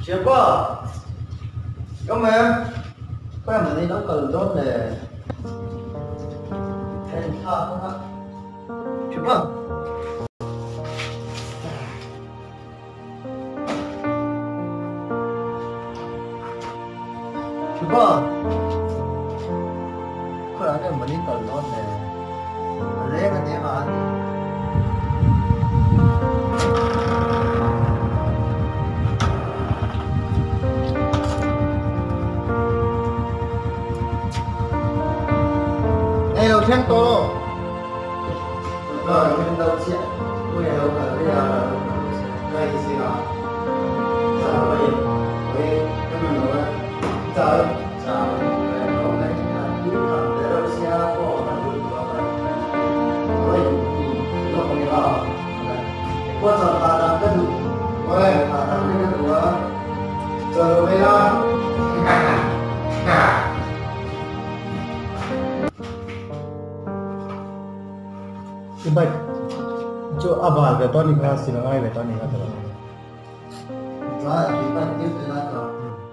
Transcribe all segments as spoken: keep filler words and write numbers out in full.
chưa có có mà có em ở đây nó cần tốt để thêm thơ không ạ chưa có chưa có có lẽ em ở đây cần tốt để lấy cái này mà đầu tiên tô rồi mình đầu chuyện bây giờ bây giờ đây gì đó giờ bây bây cái mình nói giờ giờ hôm nay là đi thẳng để đâu xe có là được rồi bây nó không có qua giờ ta đang cái đủ rồi ta đang cái đủ giờ bây giờ baik, jo abal betul ni kelas sinangai betul ni kata. Jadi kita itu tidak.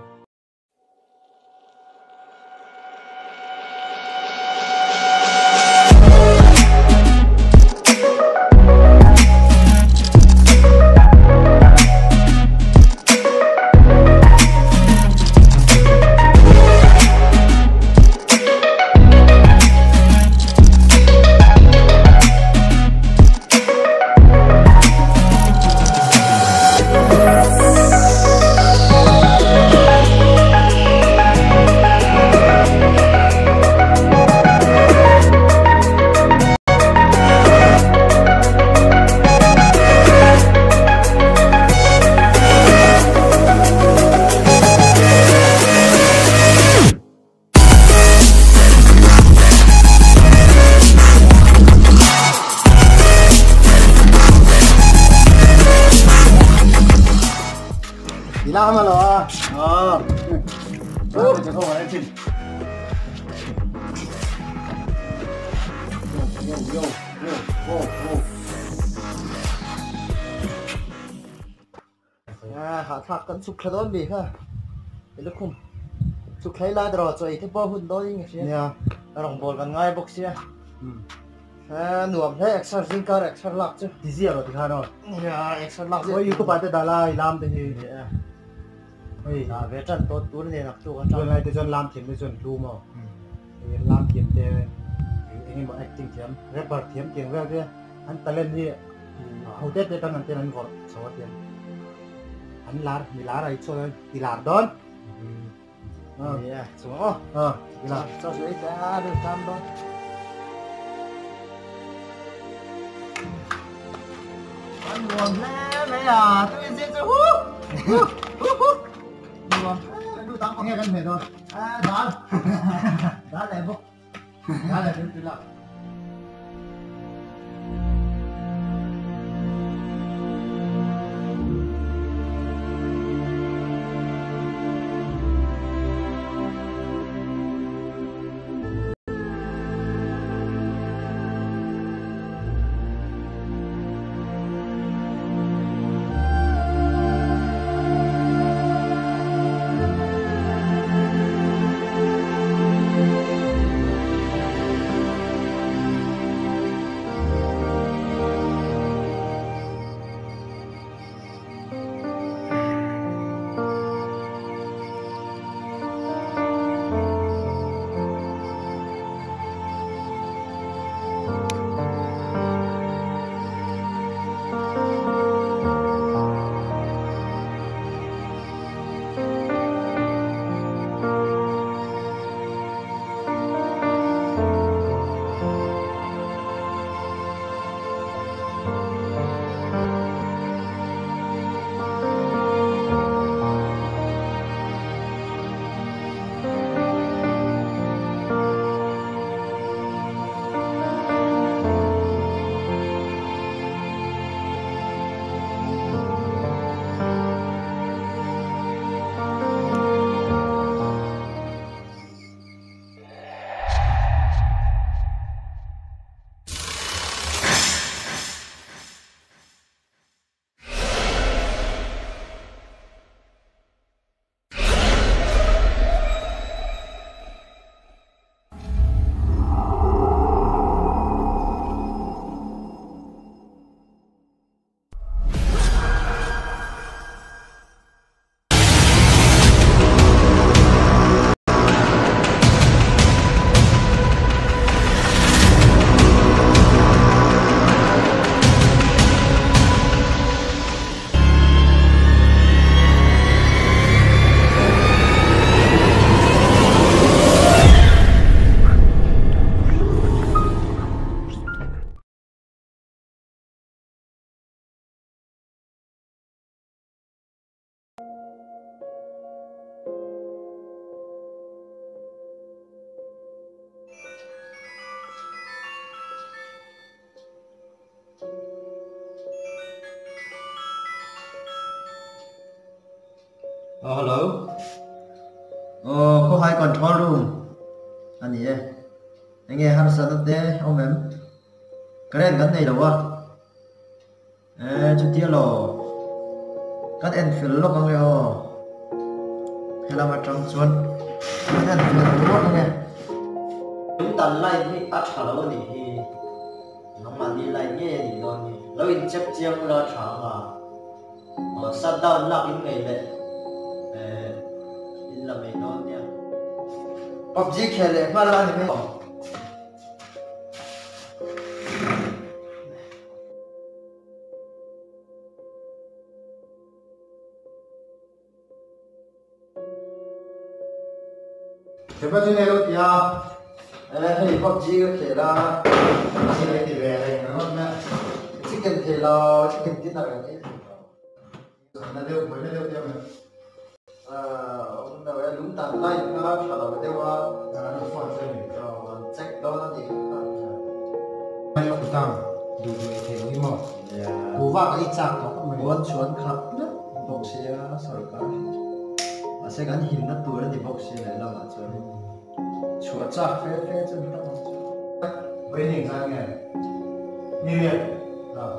Lama loh. Oh. Oh, jago banget sih. Yo yo yo. Oh, oh. Ya, hạt hạt cắn sụp khá đón bì ha. Để lúc không sụp thấy la rồi rồi cái bao hùn đó đi nghe xem. Nha. Rong bol kan ngay box ya. À, nuông thế extra zincar extra lắc chứ. Tí gì rồi thì ha rồi. Ya, extra lắc. Ôi, có bạn đã la làm thế gì. Ôi, à, về trận tốt tuấn này nặc tu cái này thì dân làm thiếm với dân tu mà, làm thiếm thì anh em acting thiếm, rapper thiếm tiếng về cái anh talent gì, hậu tết thì anh tên anh gọi số tiền, anh lá, đi lá này cho đi làm đón, yeah, số, ờ, đi làm, cho dưới cái được tham đó, anh buồn thế mấy à, tôi diễn cho hú, hú, hú. Aduh, tampaknya kan beda. Ah, dah. Dah lah, Bu. Dah lah, itu lah. Oh, hello. Oh, có hai control room. Anh gì vậy? Anh nghe hát sao thế ông em? Cái này cái này đâu à? Ê, chú tiếc lo. Cái em phải lóc không nghe oh. Hay là mà trong chuột. Cái em phải lóc không nghe. Chúng ta lại đi bắt hello đi. Nó mà đi lại nghe thì nó đi. Lâu in chấp chiang lo chẳng à. Ờ, sát down lắc in ngày lệ. Ê, in là mấy nó nha. pê u bê giê खेले mà là gì mấy? Thế bao nhiêu lâu thì à? Ê, hay pê u bê giê cái खेला. Cái này thì về đây nó nè. Chicken खेला, chicken tí nào cái Nó đều mới nó đều tiêu này. ờ ông nào ấy đúng tàn lại nó trả lời tiêu à Nó phun ra mình. ờ check đó là gì Hay là tao đủ để thế mới mà. Cố vào cái chạc đó không muốn chuẩn khắp đó bốc xe sợi cả à sẽ gắn hình nó tuổi thì bốc xe này là mà chơi chuột chắc phê phê chân tao với hình ra nghe. Như vậy. Ờ.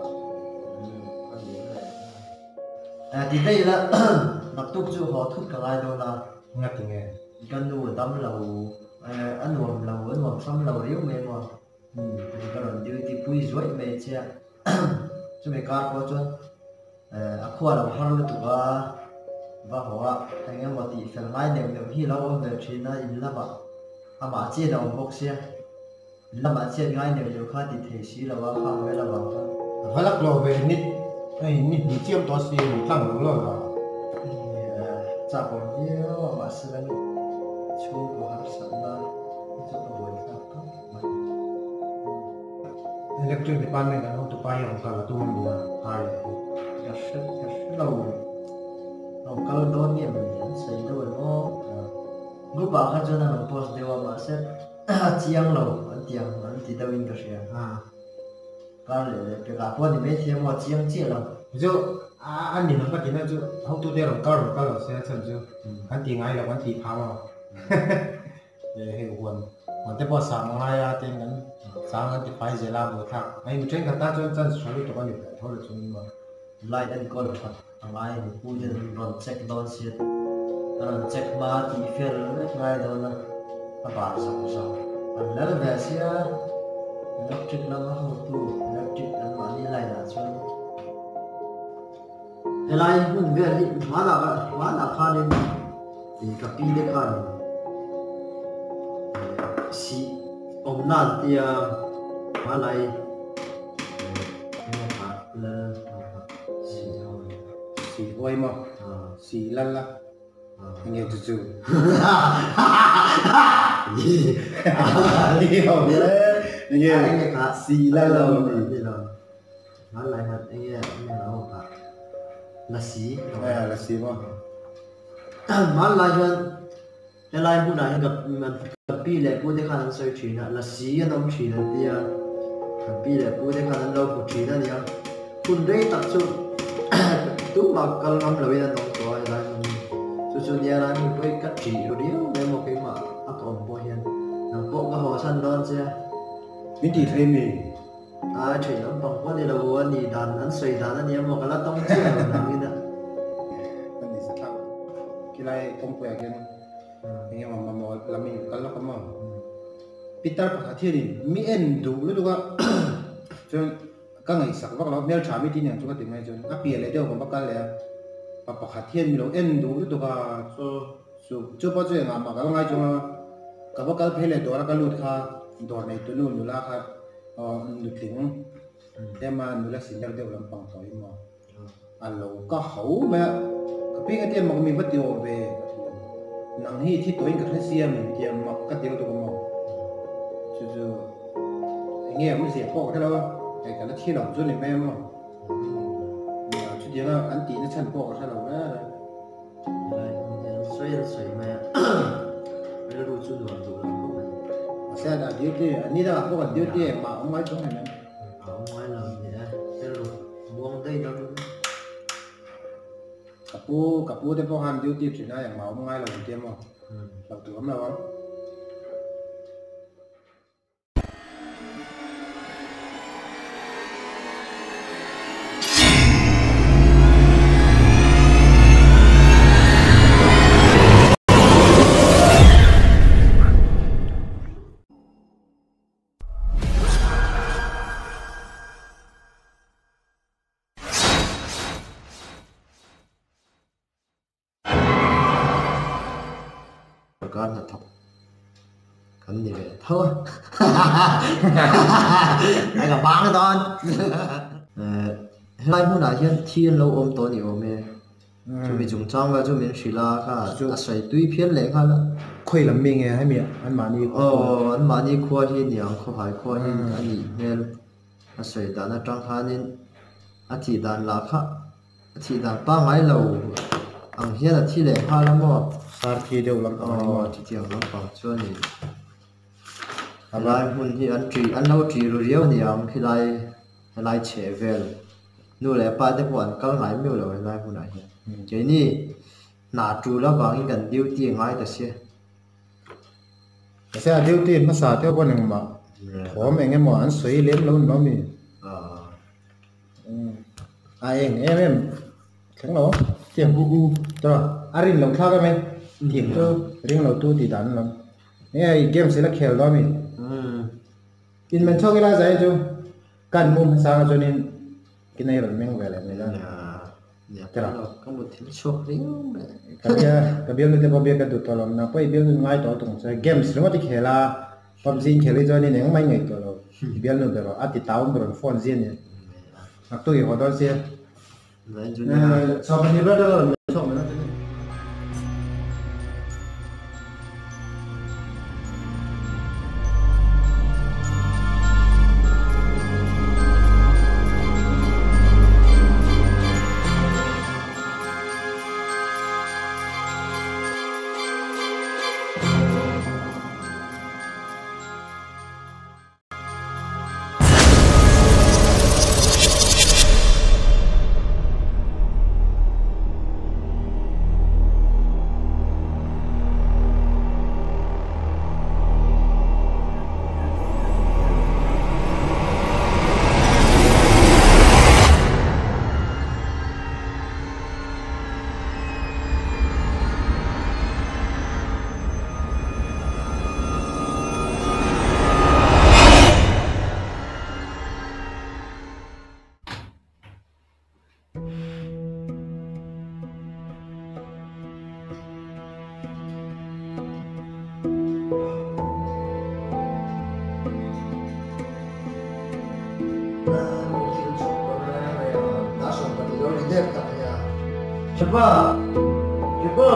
à thì đây là mặc tục chú họ thúc cả ai đâu là Ngắt thì nghe. căn nu tâm lầu ăn nuông lầu ăn nuông xăm lầu yếu mềm mà thì cái đó đi thì bùi rối mềm chia chú mày cắt qua cho à khoa lầu har lu tụ và và họ anh em mà thì phải ngay đều đều hi lâu về chuyện này là mà à mà chia đầu bốc xe là mà chia ngay đều đều khai thì thể xí là và khai với là vào Phải lắc lò về nít. Ê, nít đi chiếm to xì thẳng đúng rồi là. chả còn nhiều mà sự là chú của hắn sẵn là rất là buồn thật đó Electric department kan untuk payah kalau tu mana hari. rất rất rất lâu ông câu đó nhiều mình xây đâu nó lúc bảo hắn cho nên post đều mà sẽ chiang lâu anh chiang anh thì đâu in cái gì À. cái này cái cả quan thì mấy thiên mà chiang chia lâu Chứ anh nhìn nó cái này chứ không tu theo cao rồi cao rồi sẽ chân chứ. Anh tiếng ai là anh tiếng pháo à. Để hiểu quần. Còn tiếp bao sáng ngày à tiếng anh sáng anh thì phải dễ làm được thằng. Anh mình trên cái ta cho chân số tụi con được thôi được chúng mà. lại anh coi thật thằng ai thì vui thì còn check down shit còn check mà thì phải ngay đó là các bạn sao sao anh lấy về xe electric nó không tu electric anh mà đi lại là cho lại mình về đi hóa là hóa là khai lên thì cái pi để khai si ông nan thì hóa lại là Xì quay mà. Xì lăn lăn. Nghe từ từ. Đi không đấy. Nghe anh nghe cả xì lăn lăn. đi rồi hóa lại hạt anh nghe anh nghe nào cả là xí À là xì mà. hóa lại hơn cái lại bữa nay gặp mình gặp pi lệ bữa để khai soi chuyện là xí anh ông chuyện là đi gặp pi lệ bữa để khai lâu của chuyện là đi àคุณได้ตัดชุด tú mà kalau năm lebih dan orang tua dan susunya lah ni boleh kat dia dia memang cái mà aku ompo hian nampak ke hawasan don sia Mình đi thêm mình. à chuyện lắm bằng quá đi đâu anh đi đàn anh xoay đàn anh em một cái lá tông chia làm như đó Anh đi sát thang. Cái này không phải cái anh em mà mà làm mình cái nó không mà. Peter phải thi đi. Mi en đủ lúc đó. Cho các ngày sắc vác nó nêu trả mi tin nhàng chúng ta tìm ngay cho áp bìa lấy đâu còn bắt cái này và bắt hạt thiên mi lo en đủ lúc đó cho cho cho bao giờ mà mà cái ngay cho cái bắt cái phải lấy đồ là cái lụt kha đồ này tôi luôn lụt là kha ờ lụt tiếngแต่มาหนูละสินเดียวลำปังต่อยมาอันเราก็เขาแม่ก็พี่ก็เตรียมมันมีวัตถุดิบเวนังที่ที่ตัวเองก็ทั้งเสียมเตรียมมาก็เตรียมตัวมาจู่ๆเงี้ยมันเสียพอแค่แล้วไอ้กันแล้วที่เราจุดในแม่มาชุดเดียวอันตีนี่ฉันพอแค่เราแม่เลย xoay xoay màไม่รู้จุดหวังตัวเราเข้าไปเสียดายเดียวที่อันนี้ถ้าพวกกันเดียวที่มาเอาไว้ตรงไหนนะ ở ngoài là gì đó cái rồi buông đây đó กับ pu cặp pu tem phong han duty chỉ làอย่างmáu ngay là một tiêm mà đầu tử lắm đâu con là thật cần gì vậy thôi anh là bán cái con hai hôm nay hiện thiên lâu ôm tối nhiều mẹ chúng mình dùng trang và chúng mình chỉ là cả à sấy túi phiến lẻ cả là khuy làm mình nghe hay miệng anh mà đi ờ anh mà đi qua thì nhiều không phải qua thì anh đi nên à sấy đàn là trang hà nên à chỉ đàn là khác chỉ đàn ba ngày lâu anh hiện là chỉ lẻ hà lắm mà sao thì đều làm ờ thì tiếng lắm bằng cho nên à lại muốn thì anh chỉ anh lâu chỉ rồi nhiều nhiều khi lại lại chế về nu lẽ ba cái bọn câu ngái miêu rồi lại hôm nay cái này nã chủ là bằng cái điều tiền ngay đó xe sẽ điều tiền mà sao theo con này mà có mình em mà anh suy lên luôn nó mình à em em em kháng nó tiền u u rồi arin lòng thao cái mình tiền tu riêng lâu tu thì đắn lắm nghe game sẽ là khéo đó mình in mình cho cái là gì chứ cần mua sao cho nên cái này là mình về lại này đó thế nào có một thứ số riêng cái bia cái bia nó thì có bia cái tụt tao làm nào bây bia nó ngay đó tụng sẽ game sẽ nó thì khéo là pê u bê gi khéo cho nên những mấy ngày tụi rồi bia nó được rồi à thì tao cũng được phone riêng nhỉ mặc tôi hiểu đó xe sau khi bữa đó mình chọn nó Coba, coba.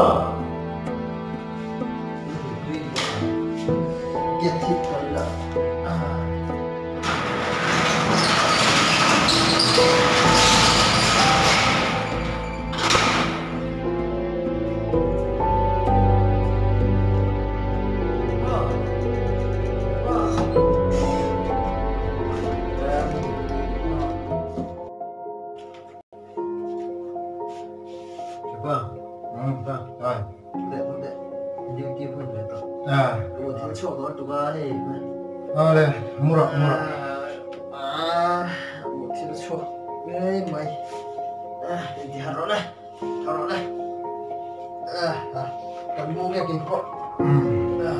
Get hit kali lah. Vâng, vâng, rồi. Để để điều tiêu hơn vậy đó. À, một tháng sau đó tụi ba thì ờ đây, mua rồi, mua rồi. À, một tháng sau, cái mày, à, thì hạt rồi đây, hạt rồi đây. À, à, cầm mua cái kim khóa. À.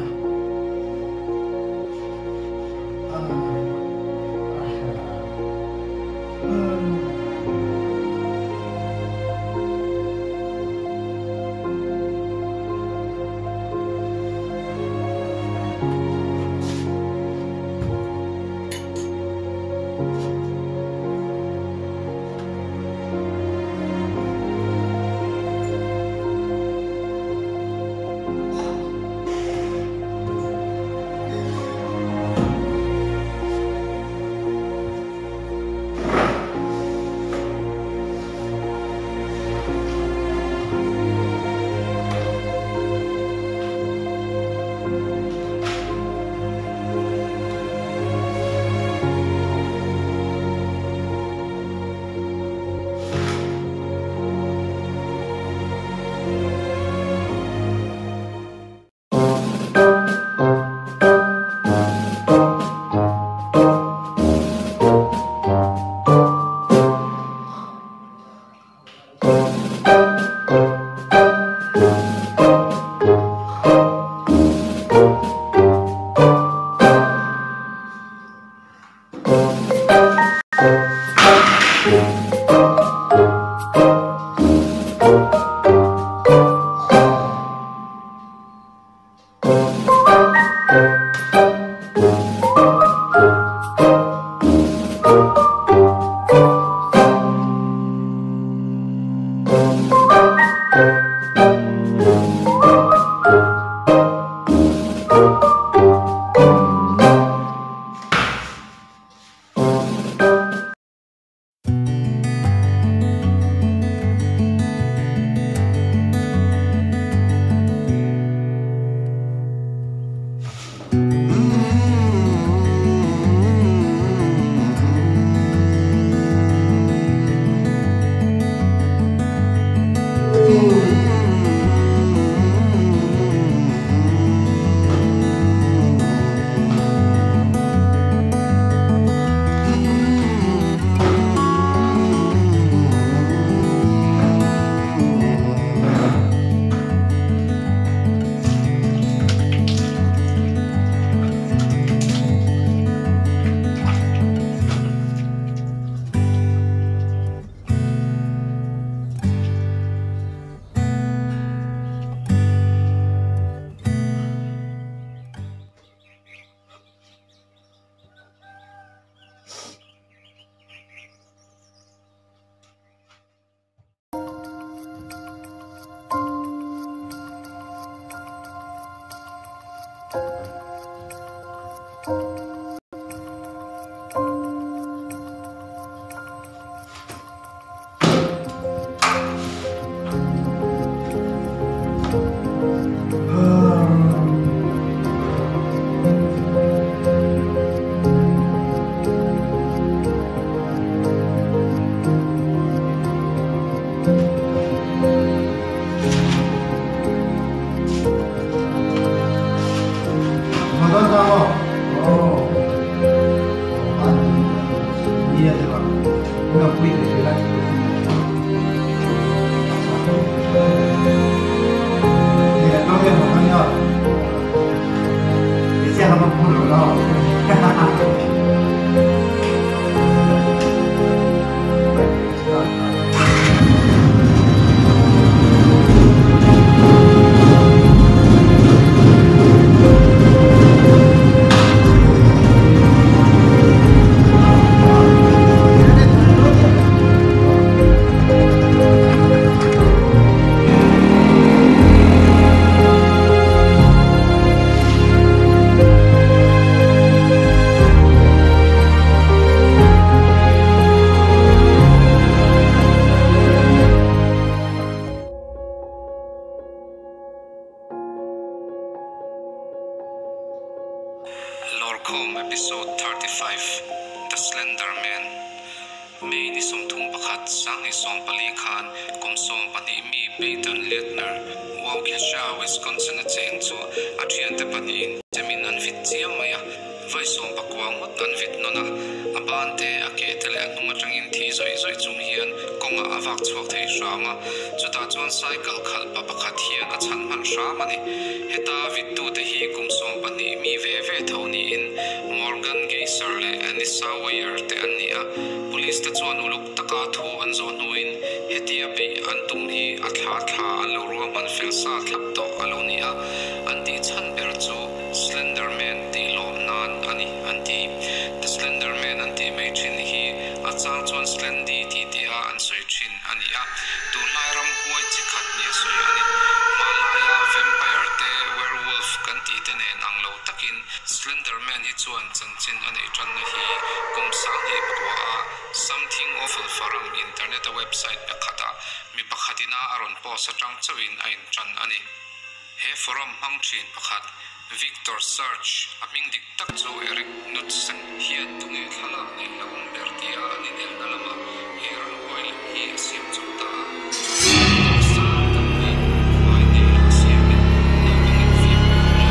Lorcom episode thirty-five, The Slender Man. May ni som thung pakhat sang ni som palikhan kum som pani mi Peyton Lietner wow kya sha Wisconsin a cheng chu a thian te pani in jamin an fit chiam maya vai som pakwang mot an vit nona abante a ke tele anung atangin thi zoi zoi chung hian konga awak chuak thei rama chuta chuan cycle khal pa pakhat hian a chan man ramani heta vittu te hi kum som pani mi ve ve thoni in Morgan Geyser le Anissa Weir te ania police te chuan uluk taka thu an zo nuin hetia be an tum hi a thla thla an lo ro man fel sa thlap to alonia anti chan ber chu Slender Man ti lom nan ani anti the Slender Man anti mai thin hi a chang chuan Slendy ti ti a an soi thin ania tu lai ram huai chi khat ni soi ani malaya vampire te werewolf kan ti te ne nang lo takin Slender Man hi chuan chan chin ani tran na hi kum sang hi pakwa a something awful forum internet a website pe khata mi pakhatina aron post atang chawin ain tran ani he forum hang thin pakhat Victor Search aming dik tak chu Eric Knudsen hian tunge thala nei lawang bertia ani del nalama heron oil hi asiam chota sa tamni wai nei lo siam no bangin film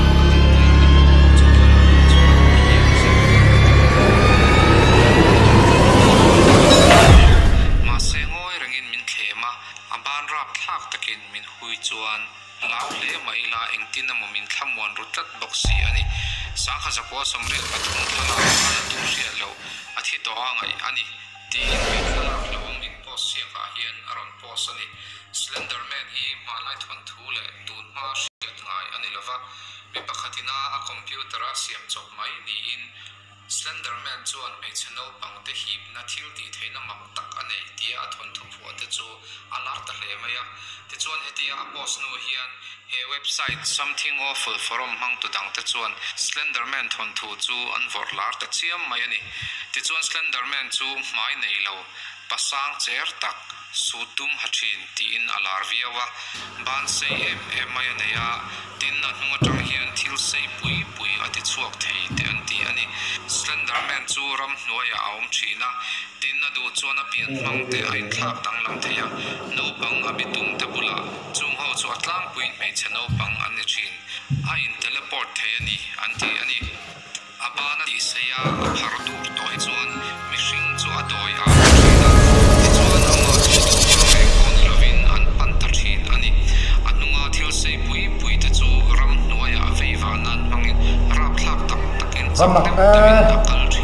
ma sengoi rangin min thema aban rap thak takin min hui chuan lao le mai la engtin na momin thamwan rutat boxi ani sa kha zakwa somrel pathum thala ala tu ria lo athi to angai ani ti mi thala lawang min post sia ka hian aron post ani Slender Man hi malai thon thule tun ma riat ngai ani lova mi pakhatina a computer a siam chok mai ni in Slender Man chuan mai channel pang te hip na thil ti theina mak tak anei tia a thon thu phu te chu alar ta hle maya te chuan hetia a post nu hian he website something awful forum hang tu dang te chuan Slender Man thon thu chu an vor lar ta chiam mai ani te chuan Slender Man chu mai nei lo pasang cher tak sutum hathin ti in alar viawa ban sei em em mai neya tin na hnunga tang hian thil sei pui pui ati chuak thei te an ti ani Slender Man chu ram hnuaya aum thina tin na du chuan a pian hmang te ain thlak dang lam theya no bang abitum te bula chung ho chu atlang puin mei chano bang an ni thin a in teleport thei ani an ti ani abana ti seya har dur toi chuan mihring chu adoi a thina ti chuan anga me kon lovin an pan ta thin ani anunga thil sei pui pui te chu ram hnuaya veiwa nan mangin rap thlak tak takin Ramnak, tamin akal thi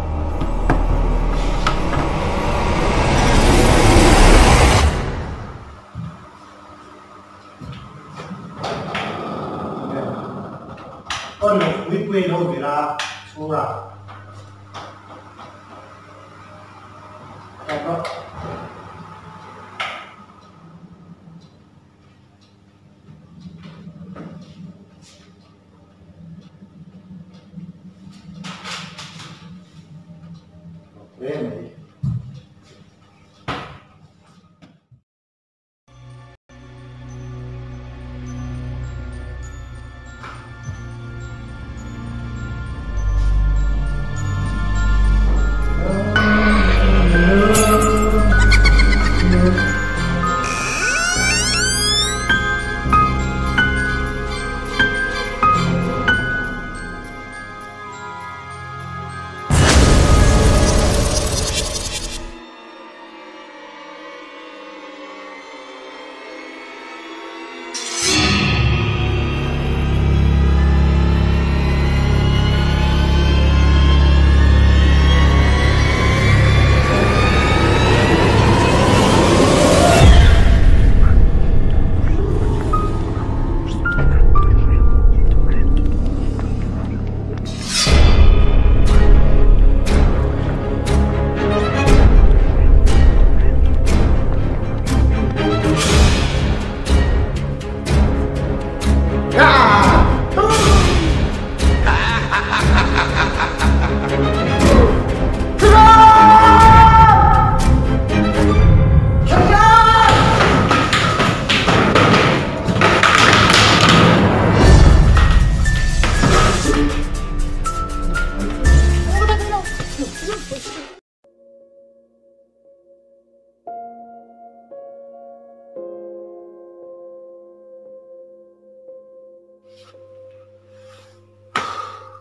con một quý quý đâu thì là số là đó okay.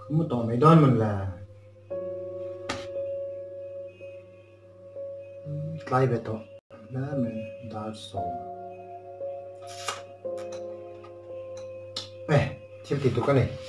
mu to mai don man la lai be to na men dar so eh thil ti tu ka nei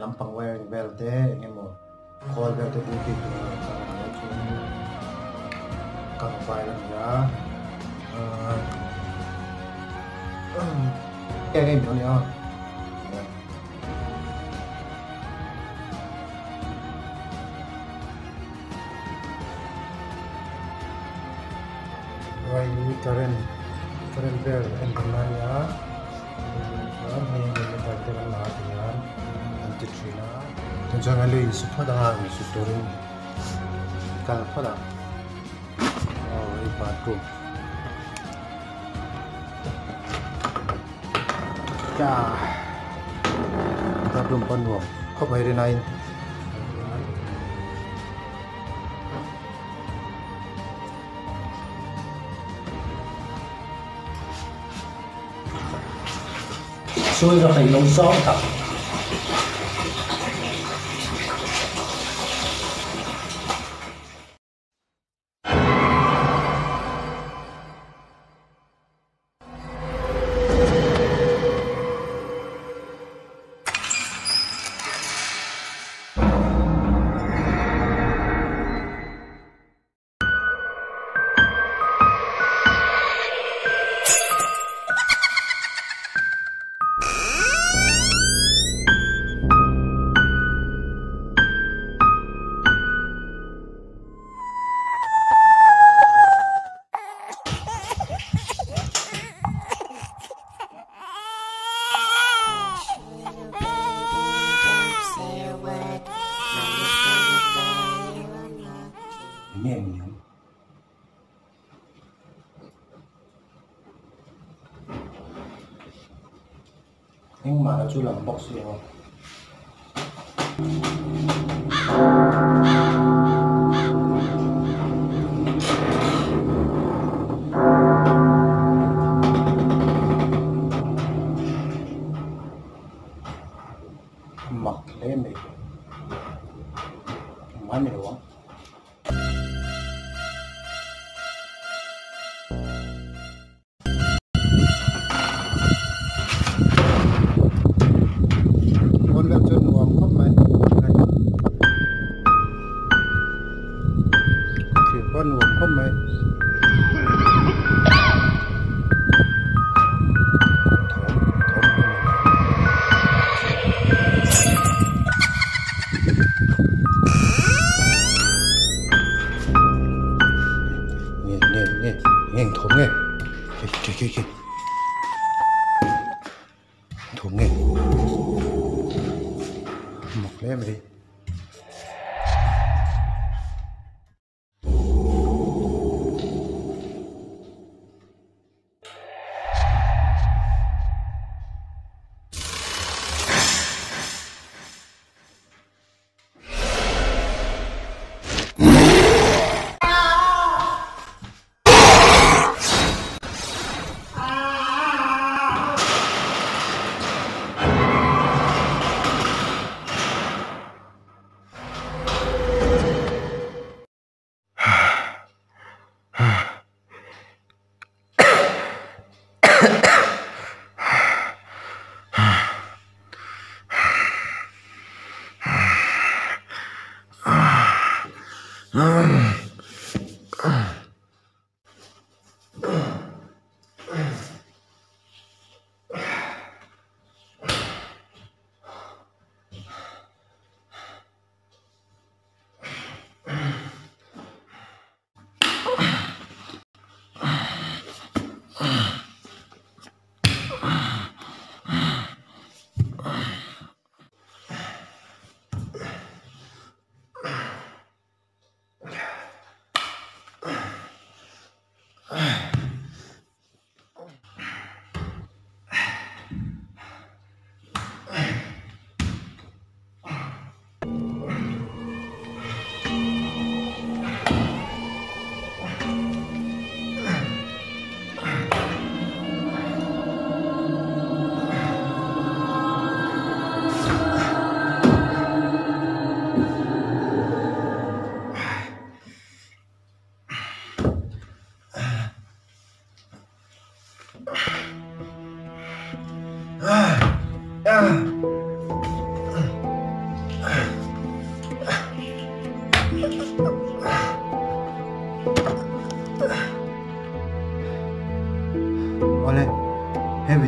lampang wiring bell te ngemo call bell te di ti sa na chu kang pai lam ya cái game đó nhá rồi current current bell and command ya rồi mình mình phải cái làm nào thì ya anti trina then cho ngay lấy sự phát ra sự story cả phát ra rồi bắt đầu chaรับลมปนหัวเข้าไปในช่วยเราให้ลงซ้อมกับ miệng nhỉ nhưng mà nó chưa làm box gì không mặc lên đi má mày đúng không con lợn chân nuông không mày thì con nuông không mày nghe nghe nghe nghe thốn nghe kì kì kì thốn nghe mọc lên mà đi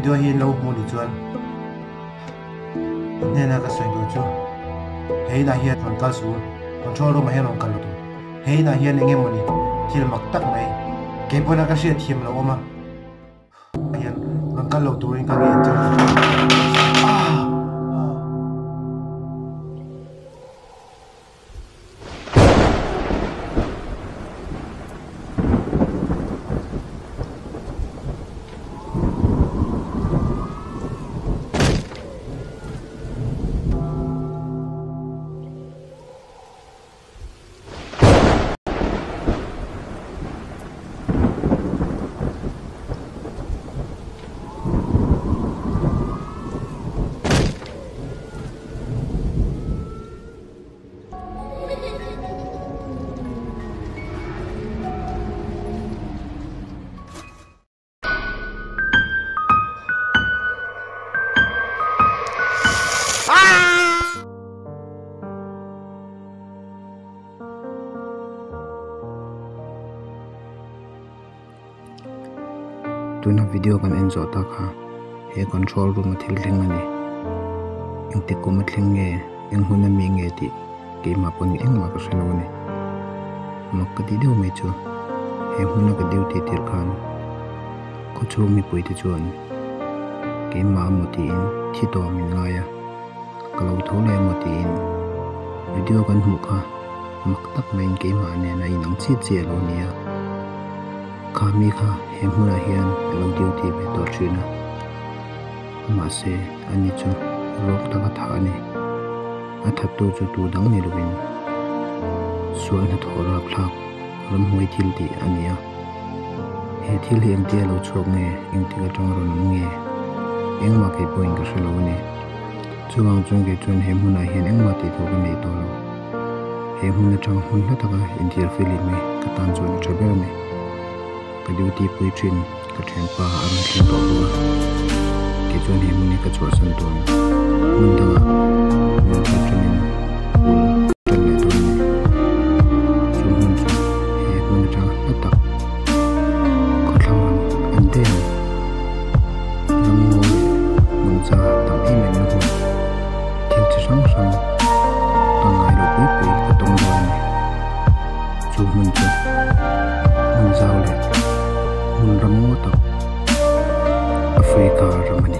video hi lo mu ni chuan ne na ka soi du chu hei na hian on kal su control room hian on kal tu hei na hian enge moni thil mak tak mai ke pona ka sia thim lo ma hian on kal lo tu ring ka nge chu tuna video kan enjoy ta kha he control room thil thleng ani engte ko mathleng nge eng huna mi nge ti ke ma pon eng ma ka selo ni makka di deu me chu he huna ka deu ti tir khan ko chu mi pui ti chuan ke ma mo ti in thi to min nga ya kalau thole mo ti in video kan hu kha mak tak main ke ma ne na inang chi che lo ni ya kami kha he huna hian lo deu ti be to china ma se ani chu rok ta ka tha ni a that tu chu tu dang ni ruin suan ha thora khlak ram hoi thil ti ania he thil hem ti lo chok nge ing ti ka tang ron nge eng ma ke point ka shelo ni chuwang chung ge chun he huna hian eng ma ti to ka nei to lo he huna chang hun la ta ka india film me ka tan chun travel me ka duty pui trin ka then pa aron thin to lo ke chun he muni ka chwa san ton mun da mun ka trin tan le ton ni chu mun chu he mun ta la ta ko thlam an de nam mo mun cha tam e men no thil chi sang sang tang ai lo pui pui ko tong do ni chu mun chu mun zau le mun ram mo to Africa ramani